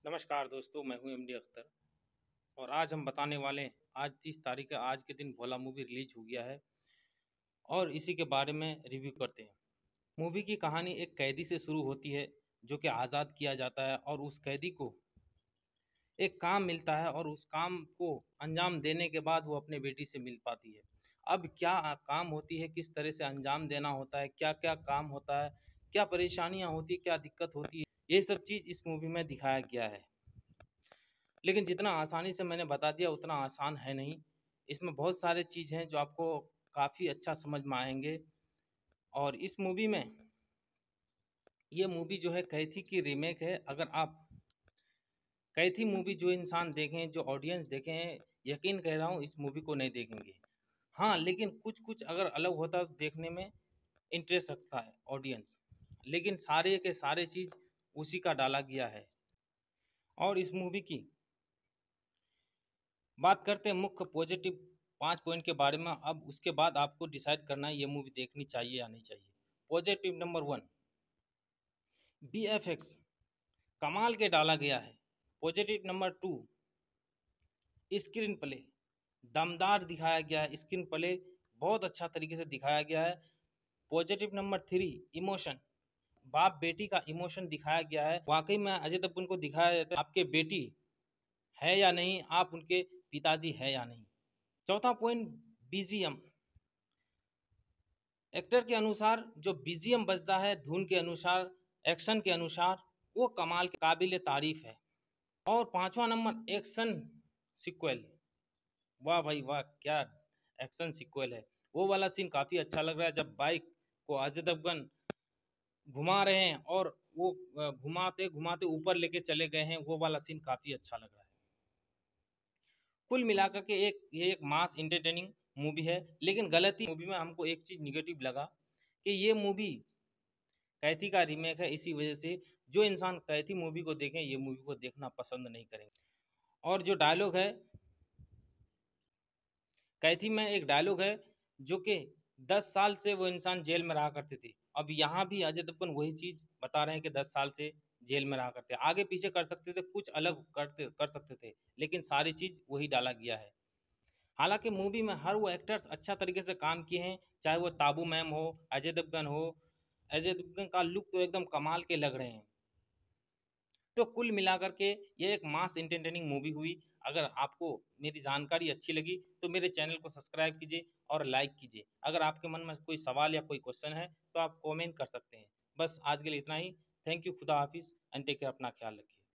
नमस्कार दोस्तों, मैं हूं एमडी अख्तर और आज हम बताने वाले हैं। आज 30 तारीख है। आज के दिन भोला मूवी रिलीज हो गया है और इसी के बारे में रिव्यू करते हैं। मूवी की कहानी एक कैदी से शुरू होती है जो कि आज़ाद किया जाता है और उस कैदी को एक काम मिलता है और उस काम को अंजाम देने के बाद वो अपने बेटी से मिल पाती है। अब क्या काम होती है, किस तरह से अंजाम देना होता है, क्या क्या काम होता है, क्या परेशानियां होती है, क्या दिक्कत होती है, ये सब चीज़ इस मूवी में दिखाया गया है। लेकिन जितना आसानी से मैंने बता दिया उतना आसान है नहीं। इसमें बहुत सारे चीज़ हैं जो आपको काफ़ी अच्छा समझ में आएंगे। और इस मूवी में ये मूवी जो है कैथी की रीमेक है। अगर आप कैथी मूवी जो इंसान देखें, जो ऑडियंस देखें, यकीन कह रहा हूँ इस मूवी को नहीं देखेंगे। हाँ, लेकिन कुछ कुछ अगर अलग होता तो देखने में इंटरेस्ट रखता है ऑडियंस। लेकिन सारे के सारे चीज़ उसी का डाला गया है। और इस मूवी की बात करते हैं मुख्य पॉजिटिव 5 पॉइंट के बारे में। अब उसके बाद आपको डिसाइड करना है ये मूवी देखनी चाहिए या नहीं चाहिए। पॉजिटिव नंबर 1, BFX कमाल के डाला गया है। पॉजिटिव नंबर 2, स्क्रीन प्ले दमदार दिखाया गया है। स्क्रीन प्ले बहुत अच्छा तरीके से दिखाया गया है। पॉजिटिव नंबर 3, इमोशन बाप बेटी का इमोशन दिखाया गया है। वाकई में अजय देवगन को दिखाया जाता है आपके बेटी है या नहीं, आप उनके पिताजी है या नहीं। चौथा पॉइंट, बीजीएम एक्टर के अनुसार जो बीजीएम बजता है, धुन के अनुसार, एक्शन के अनुसार, वो कमाल के काबिल तारीफ है। और पांचवा नंबर, एक्शन सिक्वल। वाह भाई वाह, क्या एक्शन सिक्वल है। वो वाला सीन काफ़ी अच्छा लग रहा है जब बाइक को अजय देवगन घुमा रहे हैं और वो घुमाते घुमाते ऊपर लेके चले गए हैं। वो वाला सीन काफ़ी अच्छा लग रहा है। कुल मिलाकर के ये एक मास इंटरटेनिंग मूवी है। लेकिन गलती मूवी में हमको एक चीज़ निगेटिव लगा कि ये मूवी कैथी का रीमेक है। इसी वजह से जो इंसान कैथी मूवी को देखें ये मूवी को देखना पसंद नहीं करेंगे। और जो डायलॉग है कैथी में, एक डायलॉग है जो कि 10 साल से वो इंसान जेल में रहा करते थे। अब यहाँ भी अजय देवगन वही चीज़ बता रहे हैं कि 10 साल से जेल में रहा करते, आगे पीछे कर सकते थे, कुछ अलग कर सकते थे, लेकिन सारी चीज़ वही डाला गया है। हालांकि मूवी में हर वो एक्टर्स अच्छा तरीके से काम किए हैं, चाहे वो ताबू मैम हो, अजय देवगन हो। अजय देवगन का लुक तो एकदम कमाल के लग रहे हैं। तो कुल मिलाकर के ये एक मास एंटरटेनिंग मूवी हुई। अगर आपको मेरी जानकारी अच्छी लगी तो मेरे चैनल को सब्सक्राइब कीजिए और लाइक कीजिए। अगर आपके मन में कोई सवाल या कोई क्वेश्चन है तो आप कमेंट कर सकते हैं। बस आज के लिए इतना ही। थैंक यू, खुदा हाफिज़ एंड टेक केयर, अपना ख्याल रखिए।